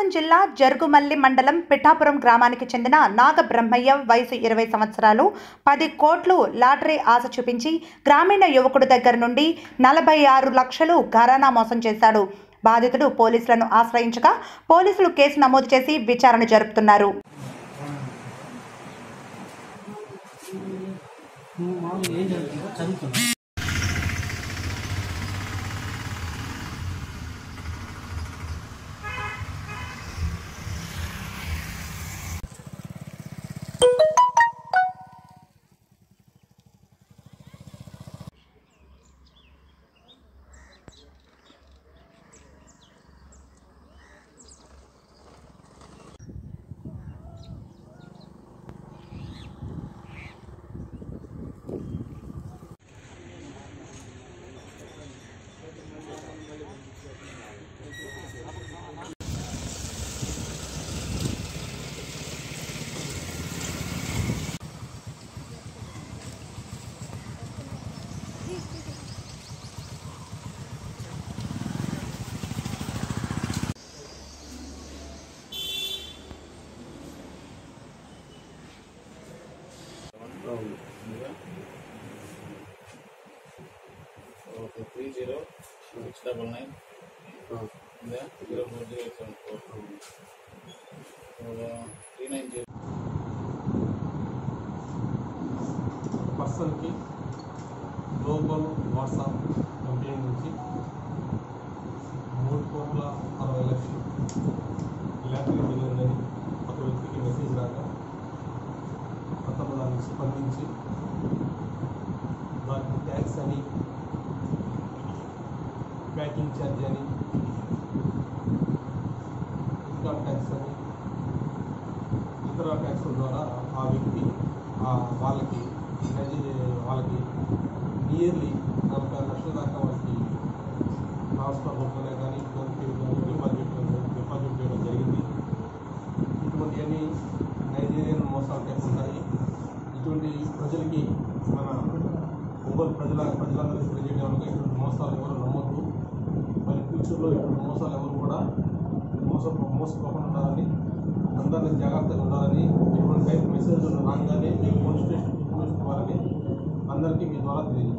ప్రకాశం జిల్లా జరుగుమల్లి మండలం పిఠాపురం గ్రామానికి చెందిన నాగబ్రహ్మయ్య వయసు 20 సంవత్సరాలు 10 కోట్లు లాటరీ ఆశ చూపించి గ్రామీణ యువకుడి దగ్గర నుండి 46 లక్షలు ఘరానా మోసం చేశాడు. బాధితుడు పోలీసులను ఆశ్రయించగా పోలీసులు కేసు నమోదు చేసి విచారణ జరుపుతున్నారు. Okay, 3069 390 पर्सन की ग्लोबल व्हाट्सएप कंपेनी నుంచి 3,60,00,000 లాటరీ జరిగిందని ఒక వ్యక్తికి మెసేజ్ రాగా అతను దానికి స్పందించి దానికి ట్యాక్స్ అని బ్యాంకింగ్ ఛార్జ్ అని ఇన్కమ్ ట్యాక్స్ అని ఇతర ట్యాక్స్ల ద్వారా ఆ వ్యక్తి వాళ్ళకి నియర్లీ 40 లక్షల దాకా వాళ్ళకి ట్రాన్స్ఫర్ రూపంలో కానీ డిపాజిట్ చేయడం జరిగింది. ఇటువంటివన్నీ నైజీరియన్ మోసాలు టైప్ ఉంటాయి. ఇటువంటి ప్రజలకి మన ఒంగోలు ప్రజలందరికీ తెలియజేయడానికి ఇటువంటి మోసాలు ఎవరు నమ్మొద్దు. మరి ఫ్యూచర్లో ఇటువంటి మోసాలు ఎవరు కూడా మోసపోకుండా ఉండాలని, అందరినీ జాగ్రత్తగా ఉండాలని, ఇటువంటి టైప్ మెసేజ్లు రాగానే పోలీస్ స్టేషన్ ఇన్ఫర్మేషన్ ఇవ్వాలని అందరికీ మీ ద్వారా తెలియజేస్తాను.